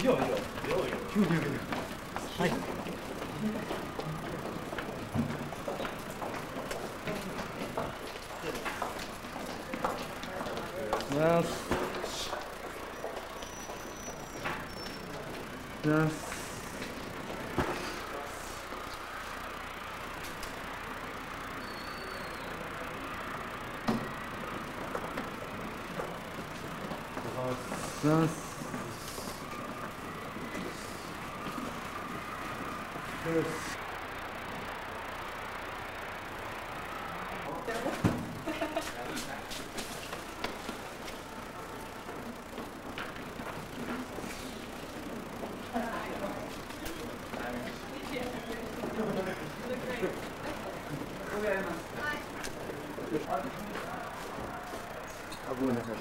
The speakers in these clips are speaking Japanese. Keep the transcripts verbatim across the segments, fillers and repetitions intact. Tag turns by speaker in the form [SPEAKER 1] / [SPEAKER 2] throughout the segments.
[SPEAKER 1] いやいや、いやいや、急に上げて。はい。ます。ます。ます。あ、ごめんなさい。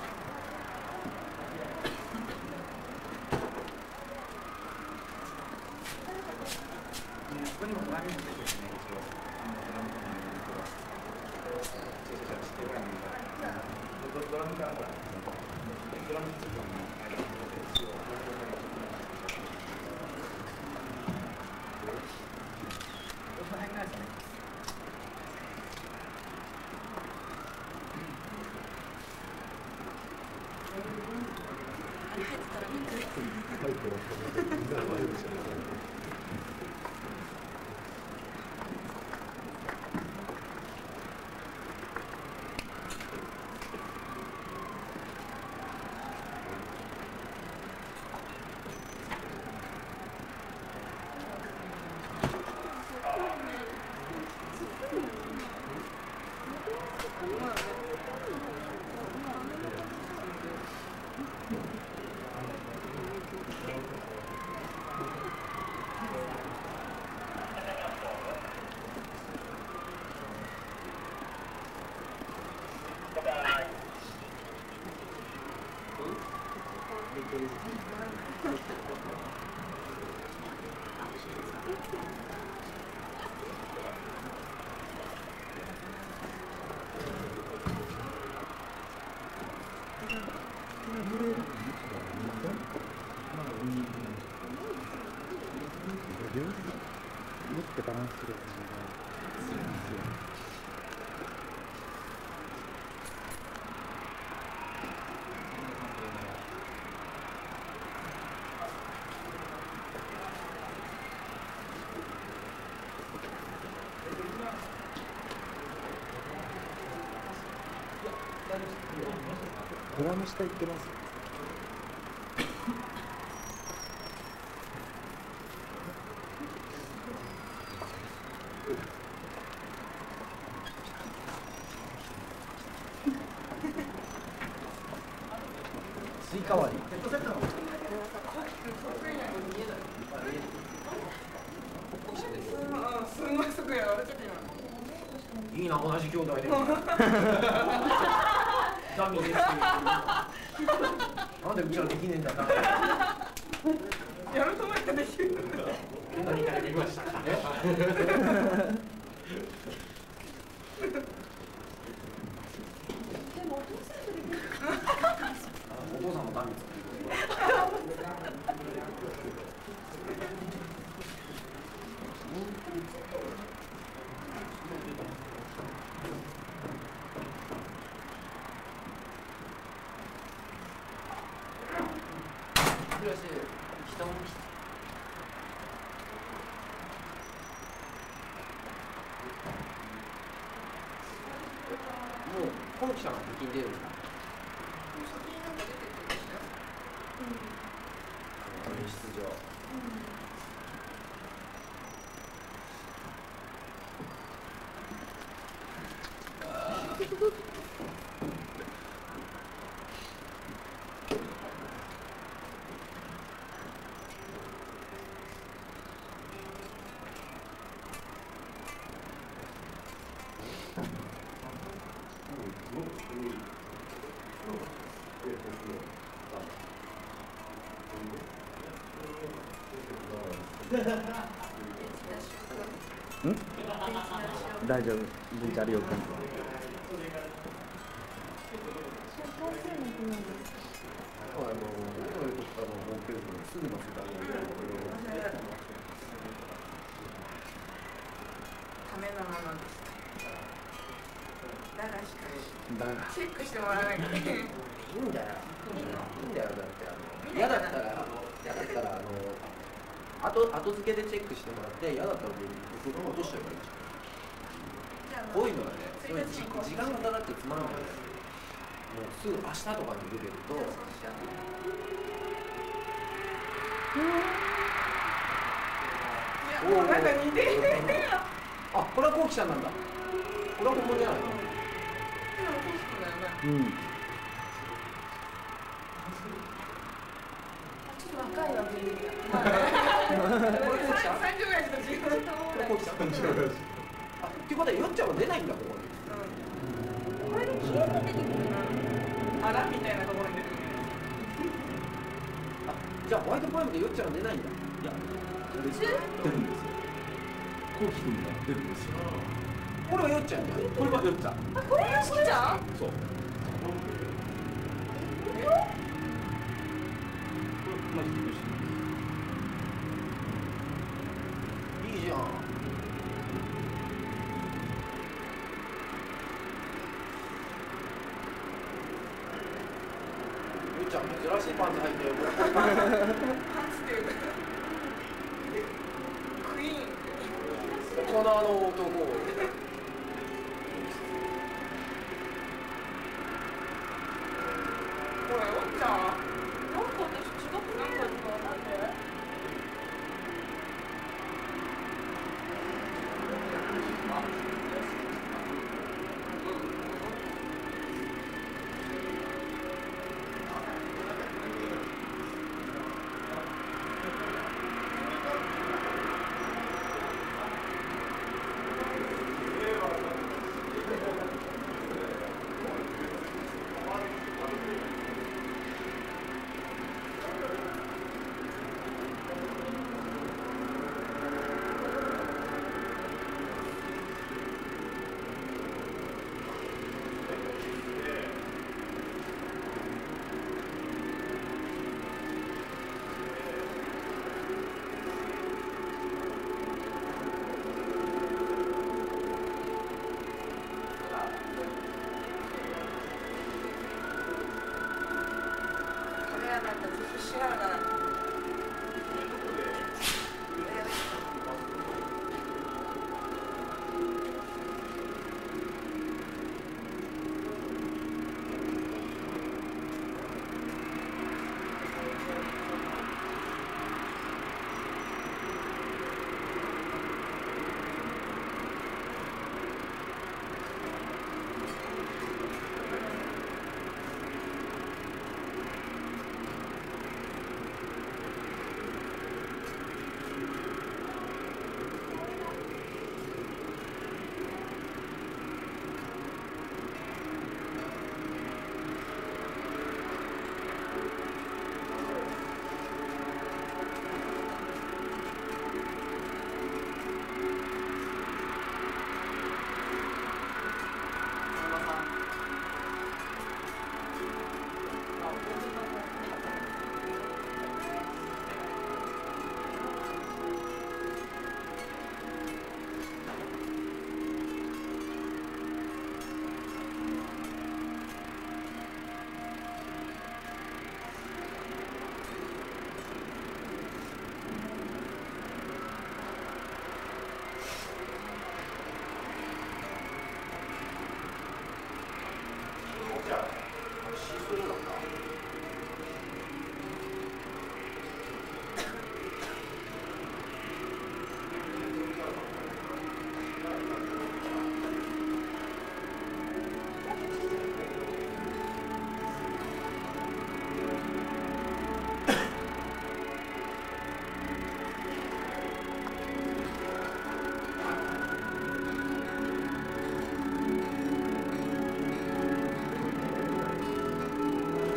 [SPEAKER 1] バランス力が強いんですよ。ドラム下行ってます。スイカ割り。すごいすごいやられてるよ。いいな、同じ兄弟で。ダミーです。なんでうちらできねえんだ。やると思ったらできる。何から見ましたか。お父さんもダミー作ってくれる。もう本記者が先に出るんですか。出場。ん？大丈夫。ブイチャー了解。あの
[SPEAKER 2] のホームページのすぐ載せたので、
[SPEAKER 1] ためのものでした。だがしかし
[SPEAKER 2] だが
[SPEAKER 1] チェックしてもらわなきゃいけない。い
[SPEAKER 2] いんだよ。いいんだよ。だってあの嫌だったら嫌だったらあの後後付けでチェックしてもらって嫌だったら僕が落としちゃえばいいじゃん。こういうのはね、そういう時間がかかってつまらない。もうすぐ明日とかに出てると。
[SPEAKER 1] もうなんか似てる。
[SPEAKER 2] あ、これはこうきちゃんなんだ。これは本物じゃないの？うん。
[SPEAKER 1] ちょっと若いわけで。三十ぐらいしか違う。こ
[SPEAKER 2] れこうきちゃん。あ、っていうことはよっちゃんは出ないんだここに。
[SPEAKER 1] これで消えて出てくるな。あらみたいなところに出てくる。
[SPEAKER 2] あ、じゃあホワイトポエムでよっちゃんは出ないんだ。
[SPEAKER 3] いや、出るんですよ。こうきくんが出るんですよ。
[SPEAKER 2] これはよっちゃんじゃん。
[SPEAKER 3] これはよっちゃん。
[SPEAKER 1] あ、これよしきちゃん？
[SPEAKER 3] そう。
[SPEAKER 2] いいじゃん。ゆうちゃん珍しいパンツ履いてる。
[SPEAKER 1] パンツっていうかクイーン。
[SPEAKER 2] 大人の男。
[SPEAKER 1] ほら、よっちゃん。なんか私違くなんかとかなんで？
[SPEAKER 2] こ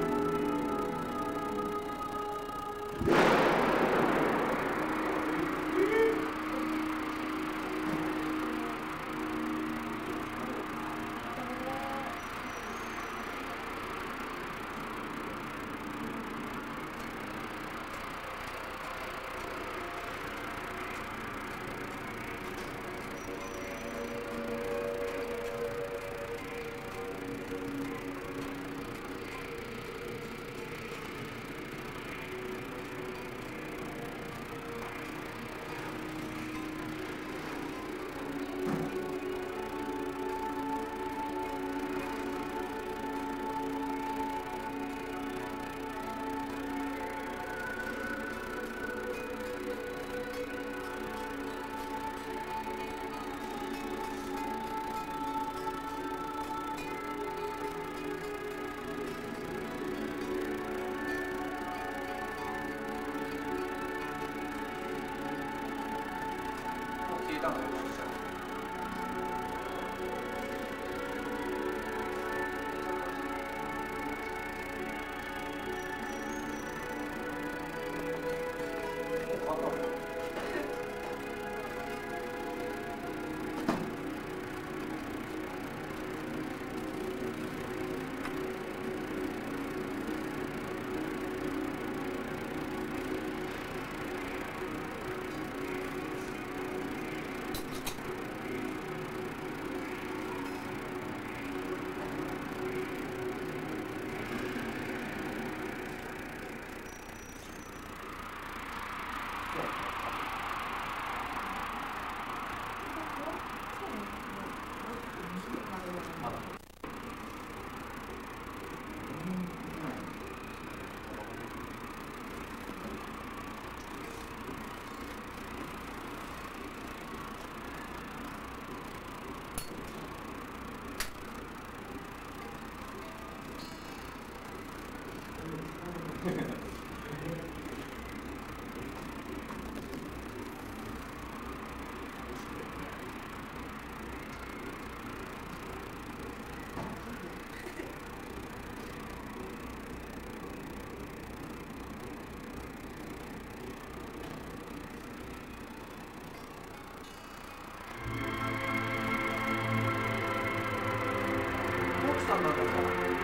[SPEAKER 2] さんなんだから。